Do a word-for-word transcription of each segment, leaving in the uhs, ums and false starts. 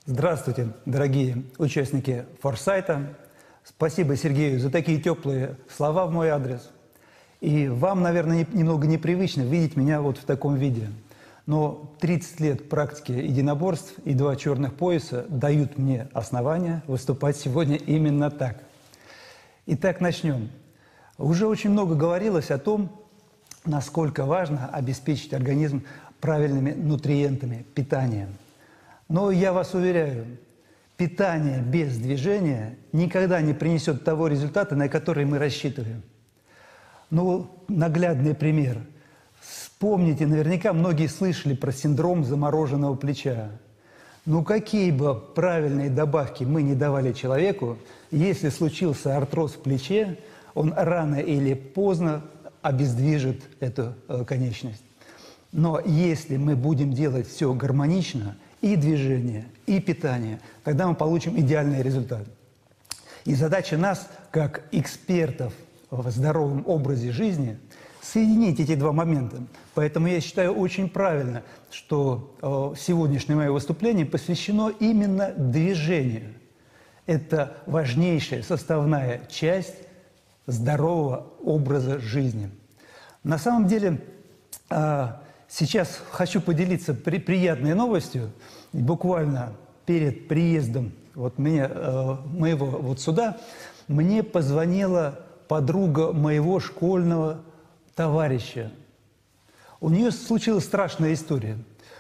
Здравствуйте, дорогие участники форсайта. Спасибо Сергею за такие теплые слова в мой адрес. И вам, наверное, немного непривычно видеть меня вот в таком виде. Но тридцать лет практики единоборств и два черных пояса дают мне основания выступать сегодня именно так. Итак, начнем. Уже очень много говорилось о том, насколько важно обеспечить организм правильными нутриентами, питанием. Но я вас уверяю, питание без движения никогда не принесет того результата, на который мы рассчитываем. Ну, наглядный пример. Вспомните, наверняка многие слышали про синдром замороженного плеча. Ну, какие бы правильные добавки мы не давали человеку, если случился артроз в плече, он рано или поздно обездвижит эту э, конечность. Но если мы будем делать все гармонично, и движение, и питание, тогда мы получим идеальный результат. И задача нас, как экспертов в здоровом образе жизни, соединить эти два момента. Поэтому я считаю очень правильно, что э, сегодняшнее мое выступление посвящено именно движению. Это важнейшая составная часть здорового образа жизни. На самом деле, э, сейчас хочу поделиться при, приятной новостью. Буквально перед приездом вот меня, э, моего вот сюда мне позвонила подруга моего школьного товарища. У нее случилась страшная история.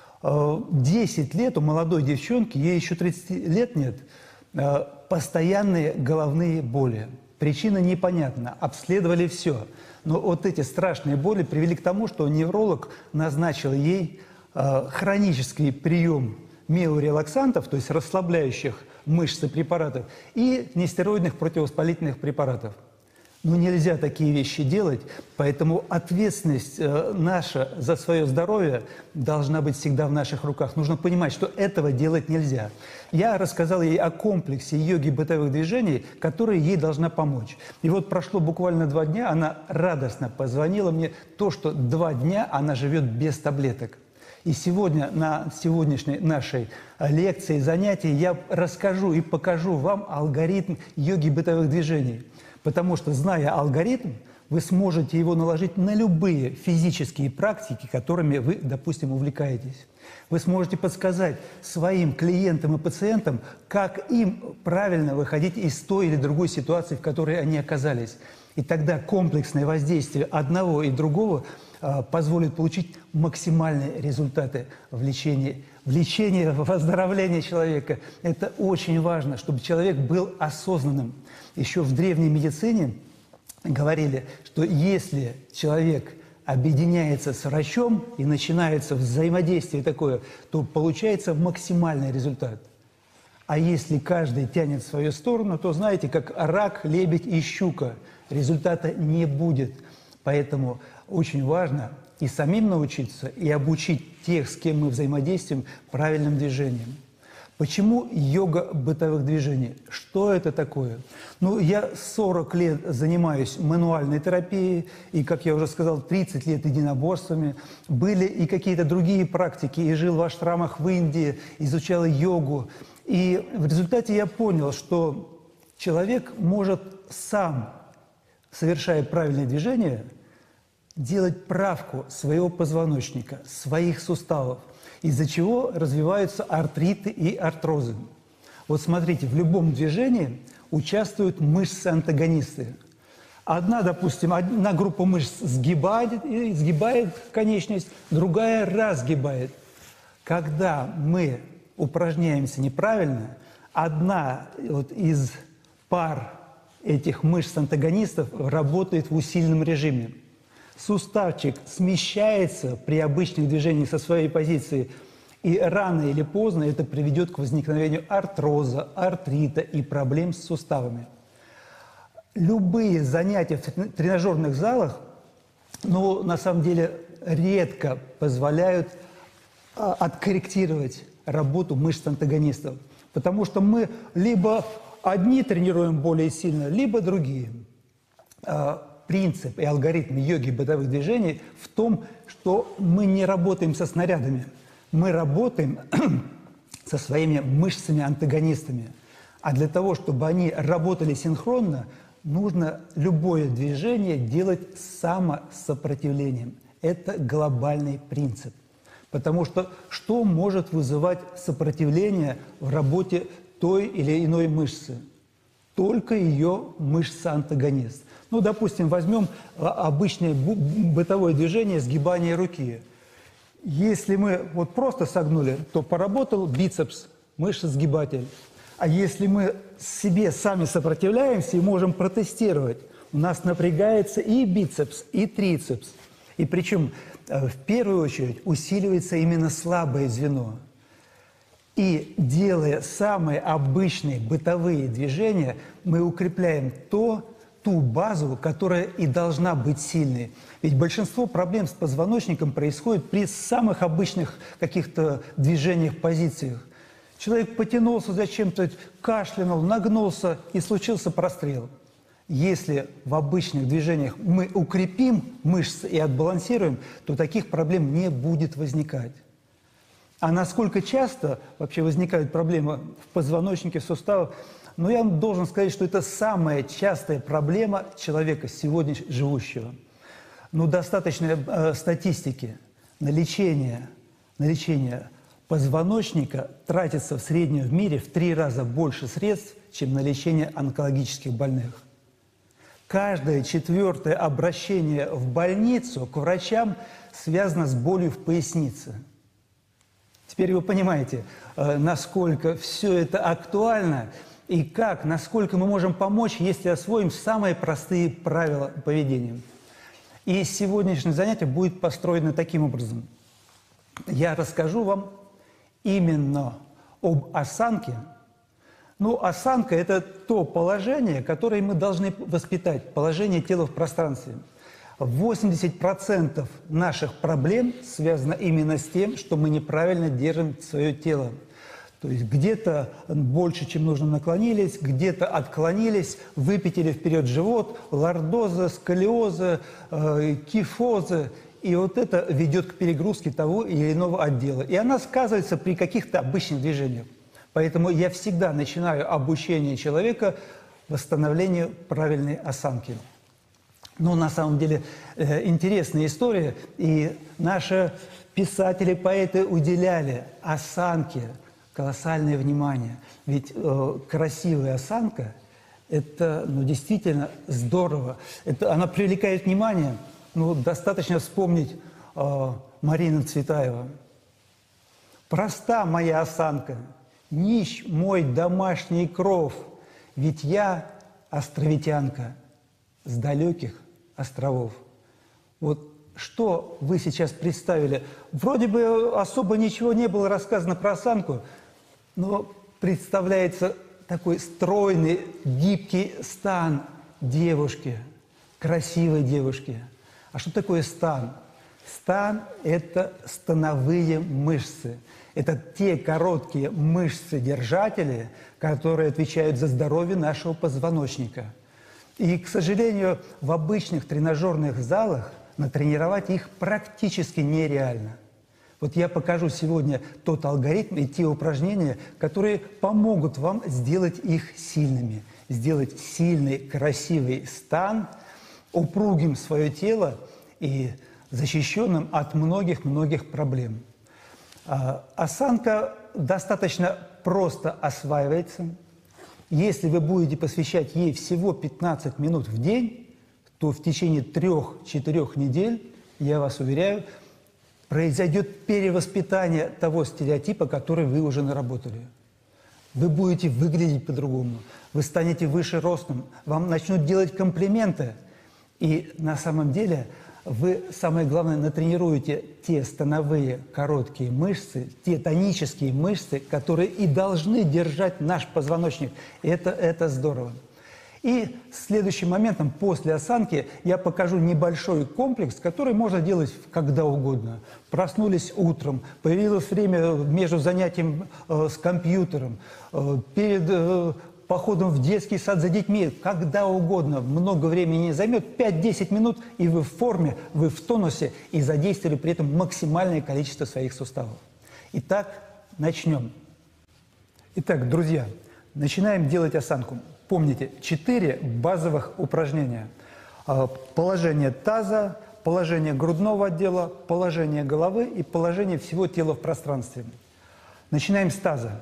десять лет у молодой девчонки, ей еще тридцати лет нет, э, постоянные головные боли. Причина непонятна, обследовали все. Но вот эти страшные боли привели к тому, что невролог назначил ей э, хронический прием миорелаксантов, то есть расслабляющих мышцы препаратов, и нестероидных противовоспалительных препаратов. Но нельзя такие вещи делать, поэтому ответственность э, наша за свое здоровье должна быть всегда в наших руках. Нужно понимать, что этого делать нельзя. Я рассказал ей о комплексе йоги бытовых движений, которые ей должна помочь. И вот прошло буквально два дня, она радостно позвонила мне, то, что два дня она живет без таблеток. И сегодня на сегодняшней нашей лекции, занятии я расскажу и покажу вам алгоритм йоги бытовых движений. Потому что, зная алгоритм, вы сможете его наложить на любые физические практики, которыми вы, допустим, увлекаетесь. Вы сможете подсказать своим клиентам и пациентам, как им правильно выходить из той или другой ситуации, в которой они оказались. И тогда комплексное воздействие одного и другого а, позволит получить максимальные результаты в лечении. В лечении, в оздоровлении человека. Это очень важно, чтобы человек был осознанным. Еще в древней медицине говорили, что если человек объединяется с врачом и начинается взаимодействие такое, то получается максимальный результат. А если каждый тянет в свою сторону, то знаете, как рак, лебедь и щука, результата не будет. Поэтому очень важно и самим научиться, и обучить тех, с кем мы взаимодействуем, правильным движением. Почему йога бытовых движений? Что это такое? Ну, я сорок лет занимаюсь мануальной терапией, и, как я уже сказал, тридцать лет единоборствами. Были и какие-то другие практики, и жил в ашрамах в Индии, изучал йогу. И в результате я понял, что человек может сам, совершая правильные движения, делать правку своего позвоночника, своих суставов, из-за чего развиваются артриты и артрозы. Вот смотрите, в любом движении участвуют мышцы-антагонисты. Одна, допустим, одна группа мышц сгибает, и сгибает конечность, другая разгибает. Когда мы упражняемся неправильно, одна вот из пар этих мышц-антагонистов работает в усиленном режиме. Суставчик смещается при обычных движениях со своей позиции, и рано или поздно это приведет к возникновению артроза, артрита и проблем с суставами. Любые занятия в тренажерных залах, ну, на самом деле, редко позволяют а, откорректировать работу мышц-антагонистов, потому что мы либо одни тренируем более сильно, либо другие. Принцип и алгоритм йоги бытовых движений в том, что мы не работаем со снарядами. Мы работаем со своими мышцами-антагонистами. А для того, чтобы они работали синхронно, нужно любое движение делать с самосопротивлением. Это глобальный принцип. Потому что что может вызывать сопротивление в работе той или иной мышцы? Только ее мышца-антагонист. Ну, допустим, возьмем обычное бытовое движение сгибания руки. Если мы вот просто согнули, то поработал бицепс, мышца-сгибатель. А если мы себе сами сопротивляемся и можем протестировать, у нас напрягается и бицепс, и трицепс. И причем в первую очередь усиливается именно слабое звено. И делая самые обычные бытовые движения, мы укрепляем то, ту базу, которая и должна быть сильной. Ведь большинство проблем с позвоночником происходит при самых обычных каких-то движениях, позициях. Человек потянулся зачем-то, кашлянул, нагнулся, и случился прострел. Если в обычных движениях мы укрепим мышцы и отбалансируем, то таких проблем не будет возникать. А насколько часто вообще возникают проблемы в позвоночнике, в суставах? Но я вам должен сказать, что это самая частая проблема человека сегодня живущего. Ну, достаточно э, статистики. На лечение, на лечение позвоночника тратится в среднем в мире в три раза больше средств, чем на лечение онкологических больных. Каждое четвертое обращение в больницу к врачам связано с болью в пояснице. Теперь вы понимаете, э, насколько все это актуально и как, насколько мы можем помочь, если освоим самые простые правила поведения. И сегодняшнее занятие будет построено таким образом. Я расскажу вам именно об осанке. Ну, осанка – это то положение, которое мы должны воспитать, положение тела в пространстве. восемьдесят процентов наших проблем связано именно с тем, что мы неправильно держим свое тело. То есть где-то больше, чем нужно, наклонились, где-то отклонились, выпятили вперед живот, лордоза, сколиоза, э, кифоза. И вот это ведет к перегрузке того или иного отдела. И она сказывается при каких-то обычных движениях. Поэтому я всегда начинаю обучение человека восстановлению правильной осанки. Но на самом деле э, интересная история. И наши писатели, поэты уделяли осанке колоссальное внимание. Ведь э, красивая осанка – это ну, действительно здорово. Это, она привлекает внимание. Ну, достаточно вспомнить э, Марину Цветаеву. «Проста моя осанка, нищ мой домашний кров, ведь я островитянка с далеких островов». Вот что вы сейчас представили? Вроде бы особо ничего не было рассказано про осанку, но представляется такой стройный, гибкий стан девушки, красивой девушки. А что такое стан? Стан – это становые мышцы. Это те короткие мышцы-держатели, которые отвечают за здоровье нашего позвоночника. И, к сожалению, в обычных тренажерных залах натренировать их практически нереально. Вот я покажу сегодня тот алгоритм и те упражнения, которые помогут вам сделать их сильными. Сделать сильный, красивый стан, упругим свое тело и защищенным от многих-многих проблем. А, осанка достаточно просто осваивается. Если вы будете посвящать ей всего пятнадцать минут в день, то в течение трех-четырех недель, я вас уверяю, произойдет перевоспитание того стереотипа, который вы уже наработали. Вы будете выглядеть по-другому, вы станете выше ростом, вам начнут делать комплименты. И на самом деле вы, самое главное, натренируете те становые короткие мышцы, те тонические мышцы, которые и должны держать наш позвоночник. Это, это здорово. И следующим моментом, после осанки, я покажу небольшой комплекс, который можно делать когда угодно. Проснулись утром, появилось время между занятием э, с компьютером, э, перед э, походом в детский сад за детьми, когда угодно, много времени не займет, пять-десять минут, и вы в форме, вы в тонусе, и задействовали при этом максимальное количество своих суставов. Итак, начнем. Итак, друзья, начинаем делать осанку. Помните, четыре базовых упражнения. Положение таза, положение грудного отдела, положение головы и положение всего тела в пространстве. Начинаем с таза.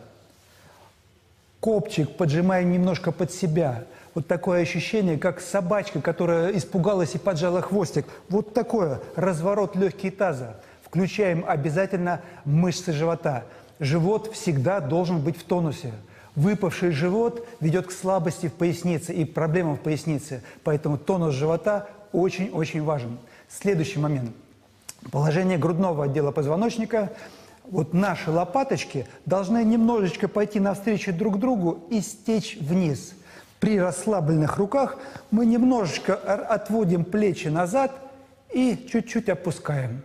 Копчик поджимаем немножко под себя. Вот такое ощущение, как собачка, которая испугалась и поджала хвостик. Вот такое, разворот легкий таза. Включаем обязательно мышцы живота. Живот всегда должен быть в тонусе. Выпавший живот ведет к слабости в пояснице и проблемам в пояснице. Поэтому тонус живота очень-очень важен. Следующий момент. Положение грудного отдела позвоночника. Вот наши лопаточки должны немножечко пойти навстречу друг другу и стечь вниз. При расслабленных руках мы немножечко отводим плечи назад и чуть-чуть опускаем.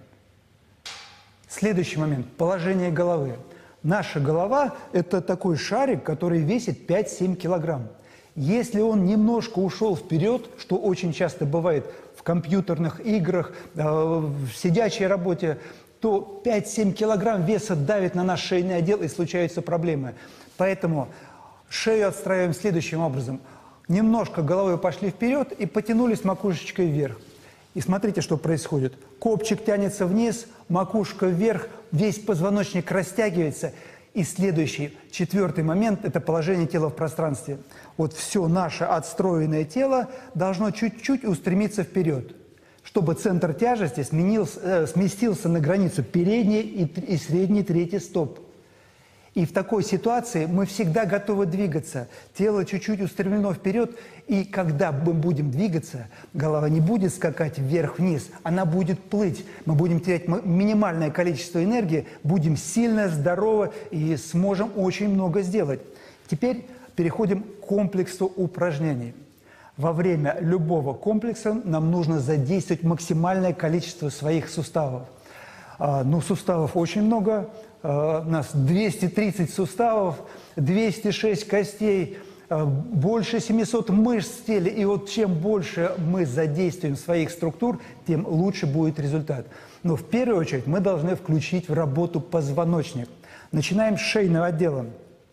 Следующий момент. Положение головы. Наша голова – это такой шарик, который весит пять-семь килограмм. Если он немножко ушел вперед, что очень часто бывает в компьютерных играх, в сидячей работе, то пять-семь килограмм веса давит на наш шейный отдел и случаются проблемы. Поэтому шею отстраиваем следующим образом. Немножко головой пошли вперед и потянулись макушечкой вверх. И смотрите, что происходит. Копчик тянется вниз, макушка вверх, весь позвоночник растягивается. И следующий, четвертый момент – это положение тела в пространстве. Вот все наше отстроенное тело должно чуть-чуть устремиться вперед, чтобы центр тяжести сменился, э, сместился на границу передней и, и средней трети стоп. И в такой ситуации мы всегда готовы двигаться. Тело чуть-чуть устремлено вперед, и когда мы будем двигаться, голова не будет скакать вверх-вниз, она будет плыть. Мы будем терять минимальное количество энергии, будем сильно, здоровы и сможем очень много сделать. Теперь переходим к комплексу упражнений. Во время любого комплекса нам нужно задействовать максимальное количество своих суставов. А, ну, суставов очень много. У нас двести тридцать суставов, двести шесть костей, больше семисот мышц в теле. И вот чем больше мы задействуем своих структур, тем лучше будет результат. Но в первую очередь мы должны включить в работу позвоночник. Начинаем с шейного отдела.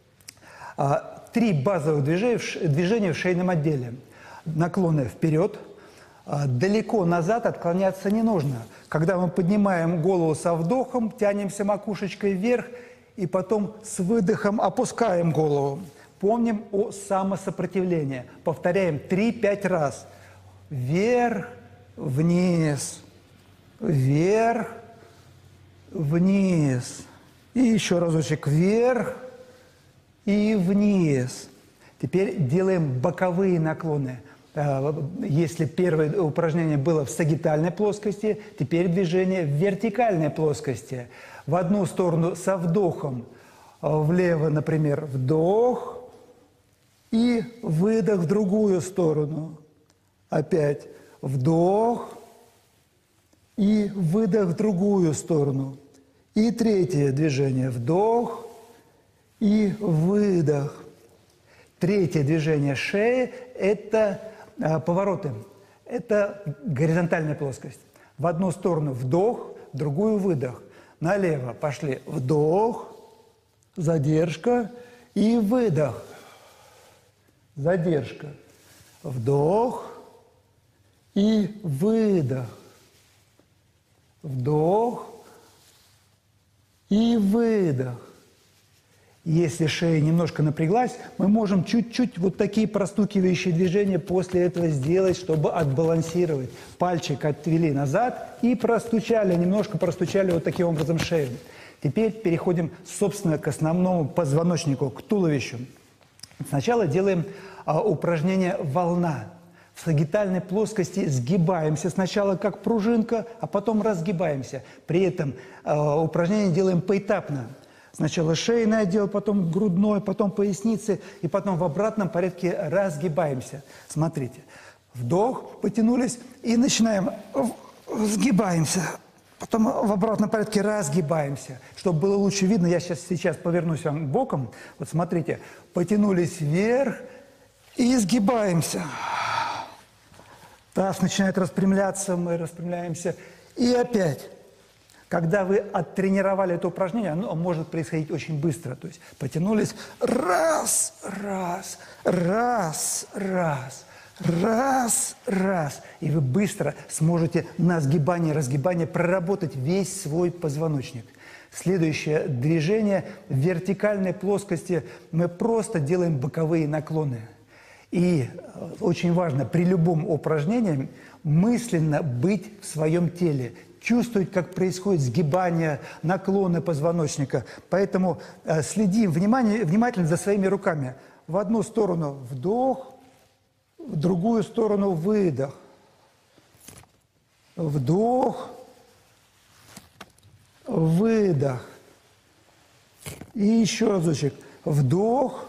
Три базовых движения в шейном отделе. Наклоны вперед. Далеко назад отклоняться не нужно. Когда мы поднимаем голову со вдохом, тянемся макушечкой вверх и потом с выдохом опускаем голову. Помним о самосопротивлении. Повторяем три-пять раз. Вверх, вниз, вверх, вниз. И еще разочек вверх и вниз. Теперь делаем боковые наклоны. Если первое упражнение было в сагитальной плоскости, теперь движение в вертикальной плоскости. В одну сторону со вдохом, влево, например, вдох и выдох в другую сторону. Опять вдох и выдох в другую сторону. И третье движение – вдох и выдох. Третье движение шеи – это повороты. Это горизонтальная плоскость. В одну сторону вдох, в другую выдох. Налево пошли вдох, задержка и выдох. Задержка. Вдох и выдох. Вдох и выдох. Если шея немножко напряглась, мы можем чуть-чуть вот такие простукивающие движения после этого сделать, чтобы отбалансировать. Пальчик отвели назад и простучали, немножко простучали вот таким образом шею. Теперь переходим, собственно, к основному позвоночнику, к туловищу. Сначала делаем а, упражнение «волна». В сагитальной плоскости сгибаемся сначала как пружинка, а потом разгибаемся. При этом а, упражнение делаем поэтапно. Сначала шейный отдел, потом грудной, потом поясницы, и потом в обратном порядке разгибаемся. Смотрите. Вдох, потянулись, и начинаем, сгибаемся. Потом в обратном порядке разгибаемся. Чтобы было лучше видно, я сейчас, сейчас повернусь вам боком. Вот смотрите. Потянулись вверх и сгибаемся. Таз начинает распрямляться, мы распрямляемся. И опять. Когда вы оттренировали это упражнение, оно может происходить очень быстро. То есть потянулись раз, раз, раз, раз, раз, раз. И вы быстро сможете на сгибание, разгибание проработать весь свой позвоночник. Следующее движение в вертикальной плоскости мы просто делаем боковые наклоны. И очень важно при любом упражнении мысленно быть в своем теле, чувствовать, как происходит сгибание, наклоны позвоночника. Поэтому э, следим внимание, внимательно за своими руками. В одну сторону вдох, в другую сторону выдох. Вдох, выдох. И еще разочек. Вдох,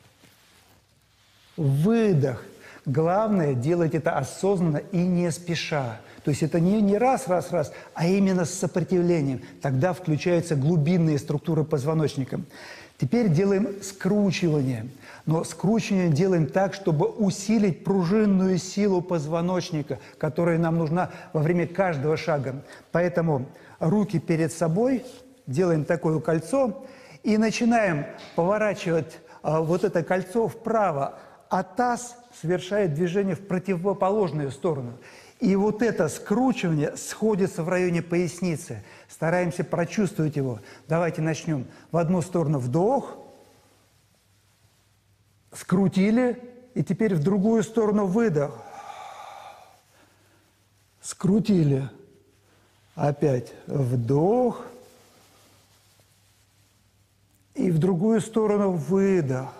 выдох. Главное делать это осознанно и не спеша. То есть это не, не раз, раз, раз, а именно с сопротивлением. Тогда включаются глубинные структуры позвоночника. Теперь делаем скручивание. Но скручивание делаем так, чтобы усилить пружинную силу позвоночника, которая нам нужна во время каждого шага. Поэтому руки перед собой, делаем такое кольцо и начинаем поворачивать а, вот это кольцо вправо, а таз совершает движение в противоположную сторону. И вот это скручивание сходится в районе поясницы. Стараемся прочувствовать его. Давайте начнем. В одну сторону вдох, скрутили, и теперь в другую сторону выдох. Скрутили. Опять вдох. И в другую сторону выдох.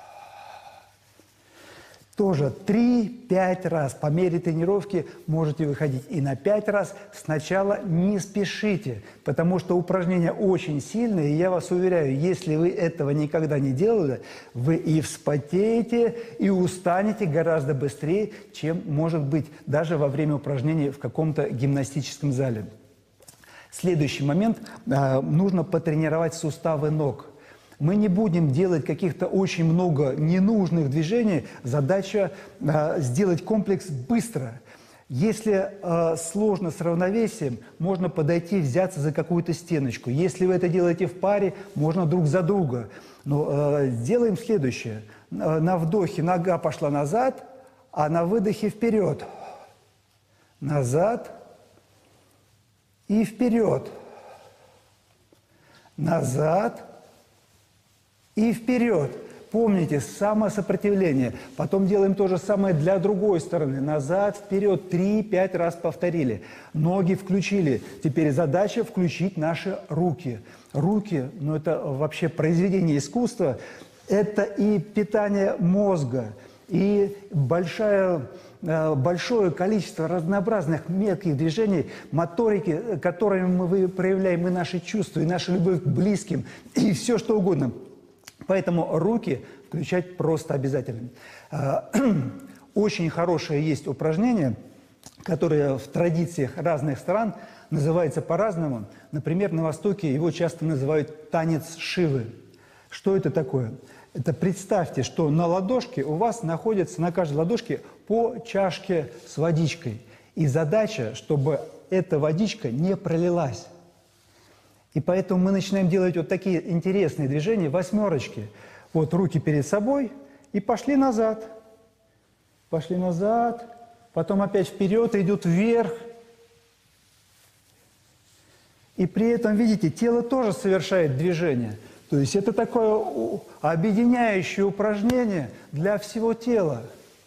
Тоже три-пять раз. По мере тренировки можете выходить. И на пять раз сначала не спешите, потому что упражнение очень сильное. И я вас уверяю, если вы этого никогда не делали, вы и вспотеете, и устанете гораздо быстрее, чем может быть даже во время упражнений в каком-то гимнастическом зале. Следующий момент. Нужно потренировать суставы ног. Мы не будем делать каких-то очень много ненужных движений. Задача э, сделать комплекс быстро. Если э, сложно с равновесием, можно подойти, взяться за какую-то стеночку. Если вы это делаете в паре, можно друг за друга. Но э, сделаем следующее. На вдохе нога пошла назад, а на выдохе вперед. Назад и вперед. Назад и вперед. Помните, самосопротивление. Потом делаем то же самое для другой стороны. Назад, вперед. Три-пять раз повторили. Ноги включили. Теперь задача включить наши руки. Руки, ну это вообще произведение искусства. Это и питание мозга, и большая, большое количество разнообразных мелких движений, моторики, которыми мы проявляем и наши чувства, и нашу любовь к близким, и все что угодно. Поэтому руки включать просто обязательно. Очень хорошее есть упражнение, которое в традициях разных стран называется по-разному. Например, на Востоке его часто называют танец Шивы. Что это такое? Это представьте, что на ладошке у вас находится, на каждой ладошке по чашке с водичкой. И задача, чтобы эта водичка не пролилась. И поэтому мы начинаем делать вот такие интересные движения, восьмерочки. Вот руки перед собой и пошли назад. Пошли назад, потом опять вперед, идут вверх. И при этом, видите, тело тоже совершает движение. То есть это такое объединяющее упражнение для всего тела.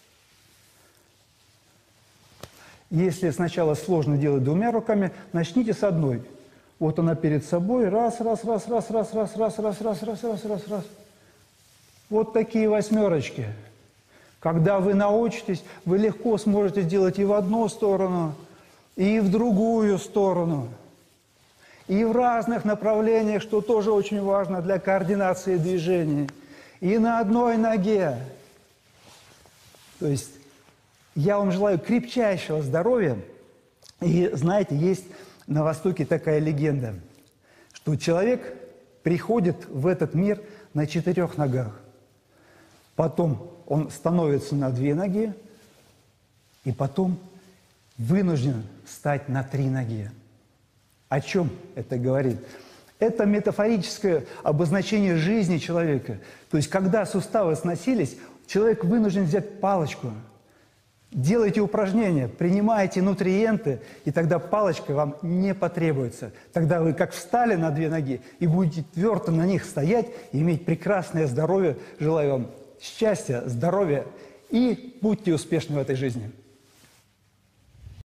Если сначала сложно делать двумя руками, начните с одной. Вот она перед собой. Раз, раз, раз, раз, раз, раз, раз, раз, раз, раз, раз, раз, раз. Вот такие восьмерочки. Когда вы научитесь, вы легко сможете сделать и в одну сторону, и в другую сторону. И в разных направлениях, что тоже очень важно для координации движений. И на одной ноге. То есть я вам желаю крепчайшего здоровья. И знаете, есть на Востоке такая легенда, что человек приходит в этот мир на четырех ногах. Потом он становится на две ноги, и потом вынужден встать на три ноги. О чем это говорит? Это метафорическое обозначение жизни человека. То есть, когда суставы сносились, человек вынужден взять палочку. Делайте упражнения, принимайте нутриенты, и тогда палочка вам не потребуется. Тогда вы как встали на две ноги и будете твердо на них стоять и иметь прекрасное здоровье. Желаю вам счастья, здоровья и будьте успешны в этой жизни.